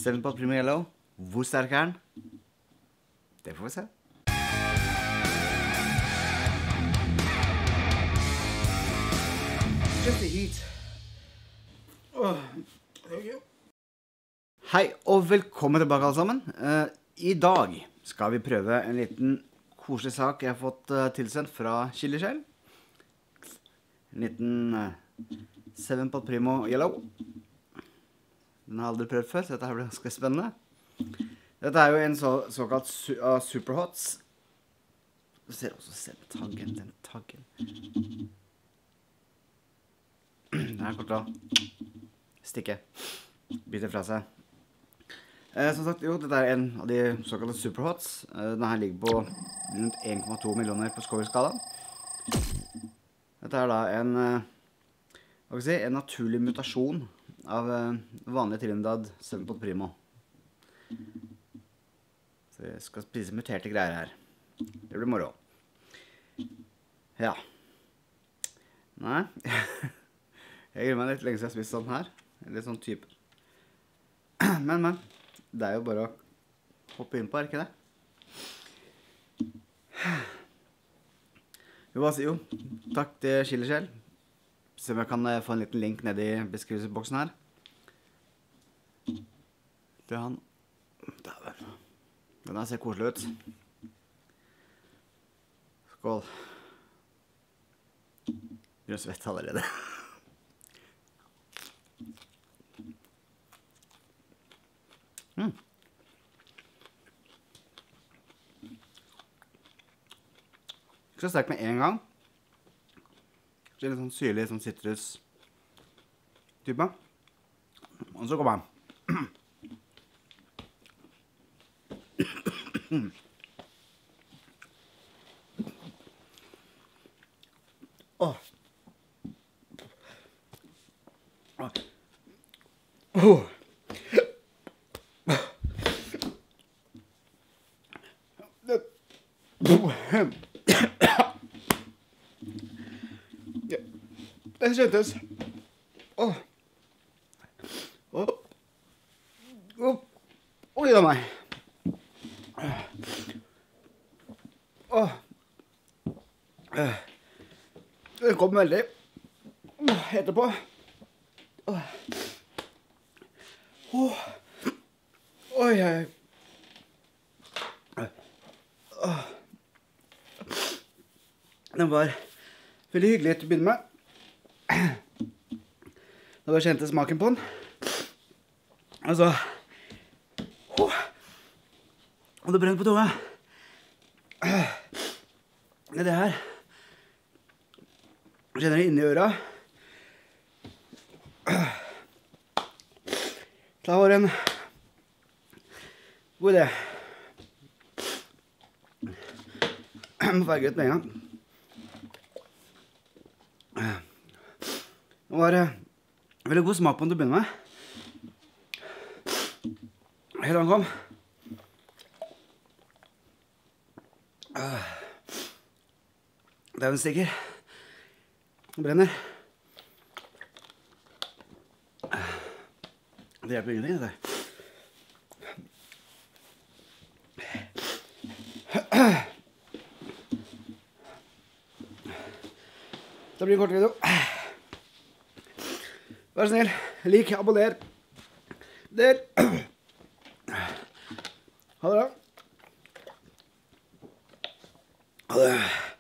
7-Pot Primo Yellow. Hvor sterk er den? Det får vi se. Just a heat. Hei og velkommen tilbake alle sammen. I dag skal vi prøve en liten koselig sak jeg har fått tilsendt fra Chilishell. En liten 7-Pot Primo Yellow. Den har jeg aldri prøvd før, så dette her blir ganske spennende. Dette er jo en såkalt Superhots. Du ser også taggen, den taggen. Den her kommer til å stikke, bite fra seg. Som sagt, jo, dette er en av de såkalte Superhots. Denne her ligger på rundt 1,2 millioner på Scoville-skala. Dette er da en naturlig mutasjon av vanlig Trinidad 7-Pot Primo. Så jeg skal spise muterte greier her. Det blir moro. Ja. Nei. Jeg gruer meg litt lenge siden jeg har spist sånn her. Litt sånn type. Men. Det er jo bare å hoppe inn på, er ikke det? Jeg vil bare si takk til Chilishell. Se om jeg kan få en liten link nede i beskrivelsesboksen her. Det er han. Dæven. Den her ser koselig ut. Skål. Begynner å svette allerede. Ikke så sterk med en gang. Det er litt sånn syrlig, sånn citrus-type. Og så kommer den. Åh. Åh. Det kjentes. Oi da meg. Det kom veldig etterpå. Oi. Den var veldig hyggelig til å begynne med. Da bare kjente smaken på den. Altså. Og det brenner på tunga. Det her. Jeg kjenner det inni øra. Det var en god idé. Jeg må farge ut med en gang. Det var veldig god smak på den til å begynne med. Helt den kom. Det er en stikker. Den brenner. Det hjelper ingenting, dette. Det blir en kort video. Vær snill, lik, abonner. Del. Ha det bra. Ha det.